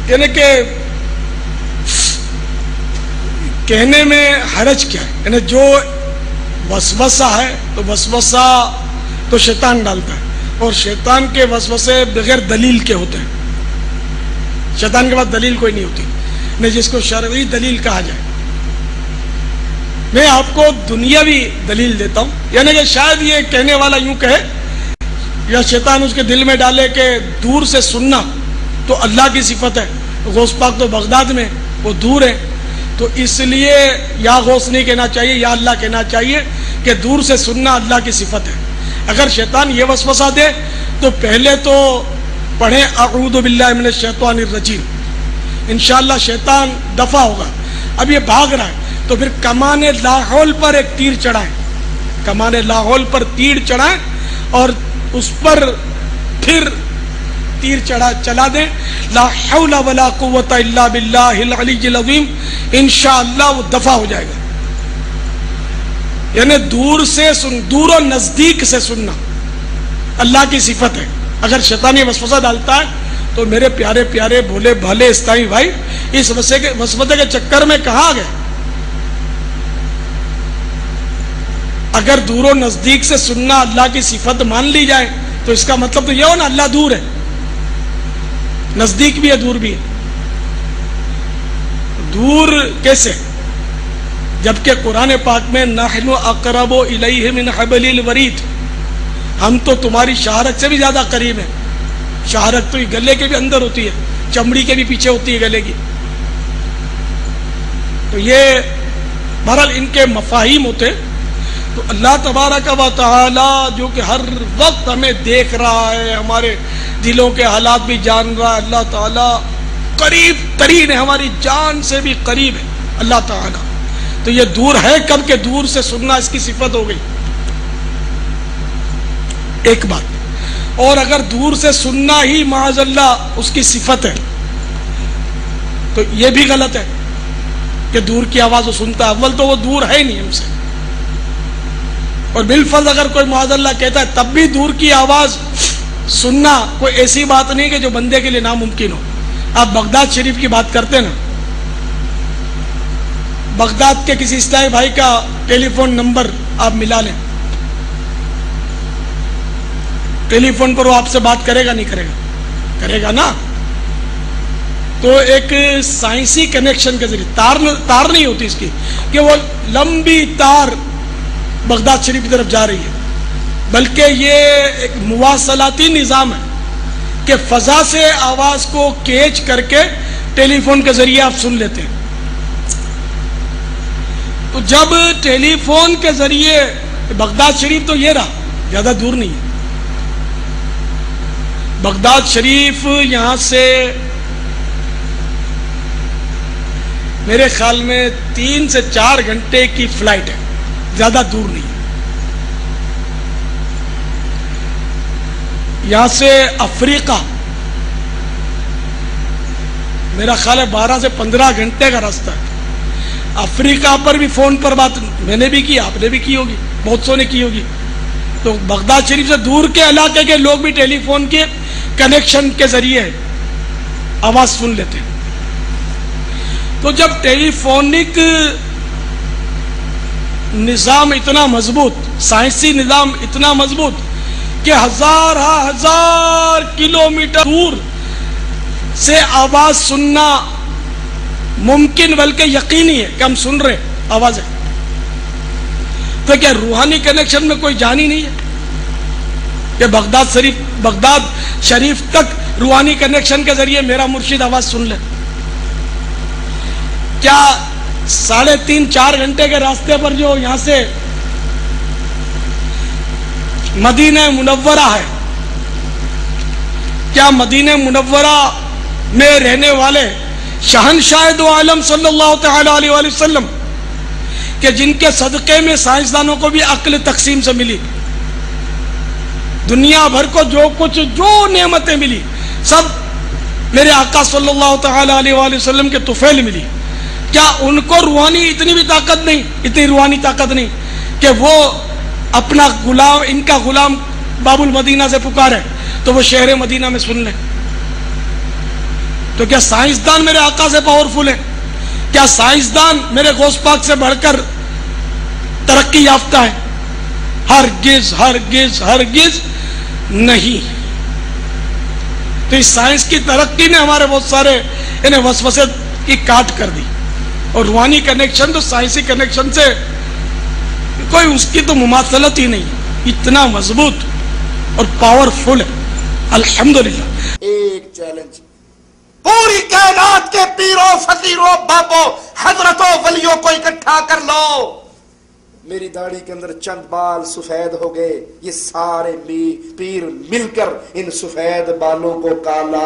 یعنی کہ کہنے میں حرج کیا ہے؟ یعنی جو وسوسہ ہے تو وسوسہ تو شیطان ڈالتا ہے، اور شیطان کے وسوسے بغیر دلیل کے ہوتے ہیں، شیطان کے پاس دلیل کوئی نہیں ہوتی، نہیں جس کو شرعی دلیل کہا جائے۔ میں آپ کو دنیاوی دلیل دیتا ہوں، یعنی کہ شاید یہ کہنے والا یوں کہے یا شیطان اس کے دل میں ڈالے کہ دور سے سننا تو اللہ کی صفت ہے، غوث پاک تو بغداد میں، وہ دور ہے، تو اس لیے یا غوث نہیں کہنا چاہیے یا اللہ کہنا چاہیے کہ دور سے سننا اللہ کی صفت ہے۔ اگر شیطان یہ وسوسہ دے تو پہلے تو پڑھیں اعوذ باللہ من الشیطان الرجیم، انشاءاللہ شیطان دفع ہوگا۔ اب یہ بھاگ رہا ہے تو پھر کمان لاحول پر ایک تیر چڑھائیں، کمان لاحول پر تیر چڑھائیں اور اس پر پھر تیر چلا دیں، لا حول ولا قوت الا باللہ العلی العظیم، انشاءاللہ وہ دفع ہو جائے گا۔ یعنی دور و نزدیک سے سننا اللہ کی صفت ہے۔ اگر شیطان یہ وسوسہ ڈالتا ہے تو میرے پیارے پیارے بھولے بھالے اسلامی بھائی اس وسوسے کے چکر میں کہاں گئے؟ اگر دور و نزدیک سے سننا اللہ کی صفت مان لی جائے تو اس کا مطلب تو یہ ہو نا اللہ دور ہے، نزدیک بھی ہے دور بھی ہے۔ دور کیسے؟ جبکہ قرآن پاک میں نحن اقرب الیہ من حبل الورید، ہم تو تمہاری شہرت سے بھی زیادہ قریب ہیں۔ شہرت تو گلے کے بھی اندر ہوتی ہے، چمڑی کے بھی پیچھے ہوتی ہے گلے کی۔ تو یہ بہرحال ان کے مفاہیم ہوتے ہیں۔ تو اللہ تبارک و تعالی جو کہ ہر وقت ہمیں دیکھ رہا ہے، ہمارے دلوں کے حالات بھی جان رہا ہے، اللہ تعالی قریب ترین ہے، ہماری جان سے بھی قریب ہے اللہ تعالی۔ تو یہ دور ہے کب کہ دور سے سننا اس کی صفت ہو گئی، ایک بات۔ اور اگر دور سے سننا ہی معاذ اللہ اس کی صفت ہے تو یہ بھی غلط ہے کہ دور کی آواز وہ سنتا ہے، اول تو وہ دور ہے ہی نہیں ہم سے، اور بالفرض اگر کوئی معاذ اللہ کہتا ہے تب بھی دور کی آواز سننا کوئی ایسی بات نہیں کہ جو بندے کے لیے ناممکن ہو۔ آپ بغداد شریف کی بات کرتے ہیں نا، بغداد کے کسی اسلامی بھائی کا ٹیلی فون نمبر آپ ملا لیں، ٹیلی فون پر وہ آپ سے بات کرے گا نہیں کرے گا؟ کرے گا نا۔ تو ایک سائنسی کنیکشن کے ذریعے تار نہیں ہوتی اس کی کہ وہ لمبی تار بغداد شریف کی طرف جا رہی ہے، بلکہ یہ ایک مواصلاتی نظام ہے کہ فضا سے آواز کو کیچ کر کے ٹیلی فون کے ذریعے آپ سن لیتے ہیں۔ تو جب ٹیلی فون کے ذریعے بغداد شریف تو یہ رہا، زیادہ دور نہیں ہے بغداد شریف، یہاں سے میرے خیال میں 3 سے 4 گھنٹے کی فلائٹ ہے، زیادہ دور نہیں ہے۔ یہاں سے افریقہ میرا خیال ہے 12 سے 15 گھنٹے کا راستہ ہے۔ افریقہ پر بھی فون پر بات میں نے بھی کی، آپ نے بھی کی ہوگی، بہت سو نے کی ہوگی۔ تو بغداد شریف سے دور کے علاقے کے لوگ بھی ٹیلی فون کے کنیکشن کے ذریعے آواز سن لیتے ہیں۔ تو جب ٹیلی فونک نظام اتنا مضبوط، سائنسی نظام اتنا مضبوط کہ ہزار کلومیٹر دور سے آواز سننا ممکن بلکہ یقینی ہے کہ ہم سن رہے آوازیں، تو کیا روحانی کنیکشن میں کوئی جان ہی نہیں ہے کہ بغداد شریف تک روحانی کنیکشن کے ذریعے میرا مرشد آواز سن لے؟ کیا 3.5-4 گھنٹے کے راستے پر جو یہاں سے مدینہ منورہ ہے، کیا مدینہ منورہ میں رہنے والے شہنشاہ دو عالم صلی اللہ تعالی علیہ وآلہ وسلم کہ جن کے صدقے میں سائنسدانوں کو بھی عقل تقسیم سے ملی، دنیا بھر کو جو نعمتیں ملی سب میرے آقا صلی اللہ تعالی علیہ وآلہ وسلم کے طفیل ملی، کیا ان کو روحانی اتنی بھی طاقت نہیں، اتنی روحانی طاقت نہیں کہ وہ اپنا غلام، ان کا غلام باب المدینہ سے پکارے تو وہ شہر مدینہ میں سن لیں؟ تو کیا سائنسدان میرے آقا سے پاورفل ہے؟ کیا سائنسدان میرے غوث پاک سے بڑھ کر ترقی یافتہ ہے؟ ہرگز ہرگز ہرگز نہیں۔ تو اس سائنس کی ترقی نے ہمارے بہت سارے انہیں وسوسے کی کاٹ کر دی، اور روحانی کنیکشن تو سائنسی کنیکشن سے کوئی اس کی تو مماثلت ہی نہیں، اتنا مضبوط اور پاورفل ہے الحمدللہ۔ ایک چیلنج، پوری کائنات کے پیروں فقیروں بابوں حضرتوں ولیوں کو اکٹھا کر لو، میری داڑھی کے اندر چند بال سفید ہو گئے، یہ سارے پیر مل کر ان سفید بالوں کو کالا،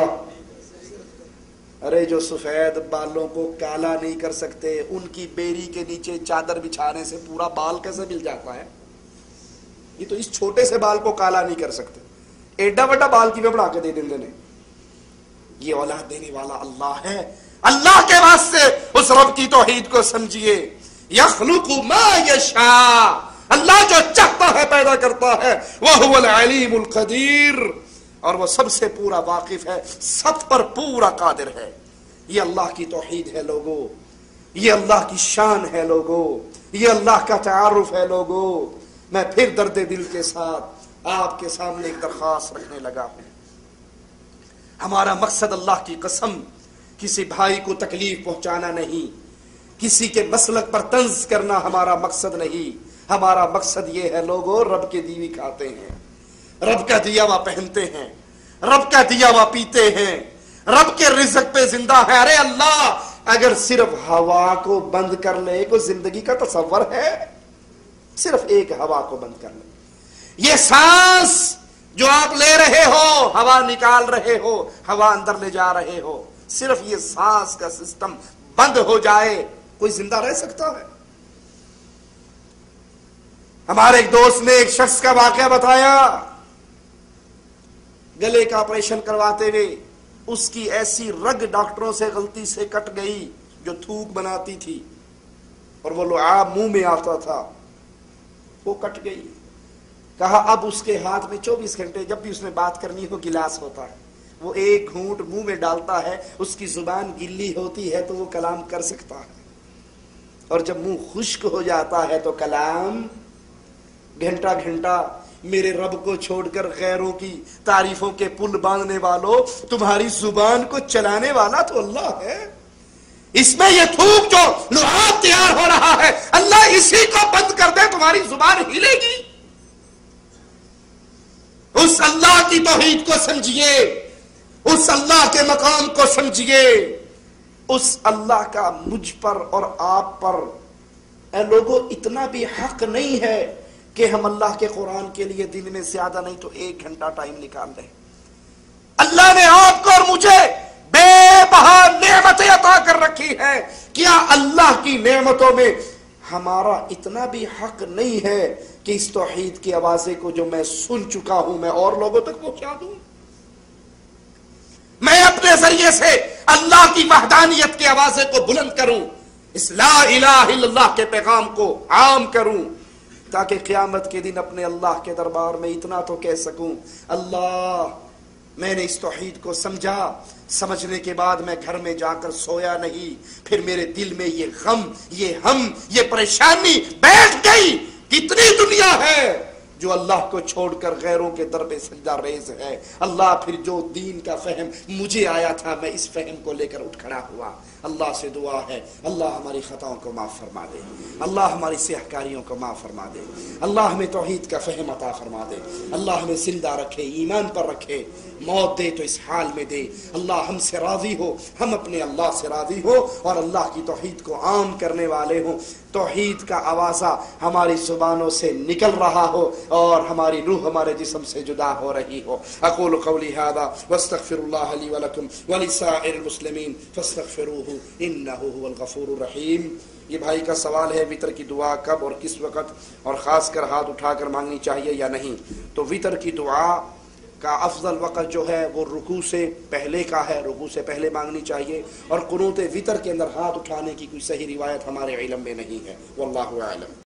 ارے جو سفید بالوں کو کالا نہیں کر سکتے ان کی بیری کے نیچے چادر بچھانے سے پورا بال کیسے مل جاتا ہے؟ یہ تو اس چھوٹے سے بال کو کالا نہیں کر سکتے، ایڈا بڑا بال کی بڑھا کے دے دیں دینے۔ یہ اولاد دینے والا اللہ ہے، اللہ کے واسطے اس رب کی توحید کو سمجھیے۔ یخلق ما یشاء، اللہ جو چاہتا ہے پیدا کرتا ہے، وہو العلیم القدیر، اور وہ سب سے پورا واقف ہے، سب پر پورا قادر ہے۔ یہ اللہ کی توحید ہے لوگو، یہ اللہ کی شان ہے لوگو، یہ اللہ کا تعارف ہے لوگو۔ میں پھر درد دل کے ساتھ آپ کے سامنے ایک درخواست رکھنے لگا ہوں۔ ہمارا مقصد اللہ کی قسم کسی بھائی کو تکلیف پہنچانا نہیں، کسی کے مسلک پر طنز کرنا ہمارا مقصد نہیں۔ ہمارا مقصد یہ ہے لوگوں، رب کے دیوی کھاتے ہیں، رب کا دیا ہوا پہنتے ہیں، رب کا دیا ہوا پیتے ہیں، رب کے رزق پہ زندہ ہے۔ ارے اللہ اگر صرف ہوا کو بند کر لے کوئی زندگی کا تصور ہے؟ صرف ایک ہوا کو بند کر لے، یہ سانس جو آپ لے رہے ہو، ہوا نکال رہے ہو، ہوا اندر لے جا رہے ہو، صرف یہ سانس کا سسٹم بند ہو جائے، کوئی زندہ رہ سکتا ہے؟ ہمارے ایک دوست نے ایک شخص کا واقعہ بتایا، گلے کا آپریشن کرواتے ہوئے اس کی ایسی رگ ڈاکٹروں سے غلطی سے کٹ گئی جو تھوک بناتی تھی، اور وہ لعاب منہ میں آتا تھا، وہ کٹ گئی۔ کہا اب اس کے ہاتھ میں 24 گھنٹے جب بھی اس نے بات کرنی ہو گلاس ہوتا ہے، وہ ایک گھونٹ منہ میں ڈالتا ہے، اس کی زبان گلی ہوتی ہے تو وہ کلام کر سکتا ہے، اور جب منہ خشک ہو جاتا ہے تو کلام گھنٹا گھنٹا۔ میرے رب کو چھوڑ کر غیروں کی تعریفوں کے پل باندھنے والوں، تمہاری زبان کو چلانے والا تو اللہ ہے۔ اس میں یہ تھوک جو لعاب تیار ہو رہا ہے، اللہ اسی کو بند کر دے، تمہاری زبان ہلے گی۔ اس اللہ کی توحید کو سمجھیے، اس اللہ کے مقام کو سمجھیے، اس اللہ کا مجھ پر اور آپ پر اے لوگوں اتنا بھی حق نہیں ہے کہ ہم اللہ کے قرآن کے لیے دن میں زیادہ نہیں تو 1 گھنٹہ ٹائم نکال دیں۔ اللہ نے آپ کو اور مجھے بے بہا نعمتیں عطا کر رکھی ہے، کیا اللہ کی نعمتوں میں ہمارا اتنا بھی حق نہیں ہے کہ اس توحید کی آوازیں کو جو میں سن چکا ہوں میں اور لوگوں تک پہنچا دوں؟ میں اپنے ذریعے سے اللہ کی وحدانیت کی آوازیں کو بلند کروں، اس لا الہ الا اللہ کے پیغام کو عام کروں، تاکہ قیامت کے دن اپنے اللہ کے دربار میں اتنا تو کہہ سکوں، اللہ میں نے اس توحید کو سمجھا، سمجھنے کے بعد میں گھر میں جا کر سویا نہیں، پھر میرے دل میں یہ غم، یہ ہم، یہ پریشانی بیٹھ گئی۔ کتنی دنیا ہے جو اللہ کو چھوڑ کر غیروں کے در پہ سجدہ ریز ہے۔ اللہ پھر جو دین کا فہم مجھے آیا تھا میں اس فہم کو لے کر اٹھ کھڑا ہوا۔ اللہ سے دعا ہے اللہ ہماری خطاؤں کو معاف فرما دے، اللہ ہماری سیاہ کاریوں کو معاف فرما دے، اللہ ہمیں توحید کا فہم عطا فرما دے، اللہ ہمیں زندہ رکھے، ایمان پر رکھے، موت دے تو اس حال میں دے، اللہ ہم سے راضی ہو، ہم اپنے اللہ سے راضی ہو، اور اللہ کی توحید کو عام کرنے والے ہوں، توحید کا آوازہ ہماری زبانوں سے نکل رہا ہو اور ہماری روح ہمارے جسم سے جدا ہو رہی ہو۔ اقول قولی ھذا واستغفر اللہ لی ولکم ولسائر المسلمین فاستغفروہ انہ هو الغفور الرحیم۔ یہ بھائی کا سوال ہے وتر کی دعا کب اور کس وقت اور خاص کر ہاتھ اٹھا کر مانگنی چاہیے یا نہیں؟ تو وتر کی دعا کا افضل وقت جو ہے وہ رکوع سے پہلے کا ہے، رکوع سے پہلے مانگنی چاہیے، اور قنوت وتر کے اندر ہاتھ اٹھانے کی کوئی صحیح روایت ہمارے علم میں نہیں ہے، واللہ اعلم۔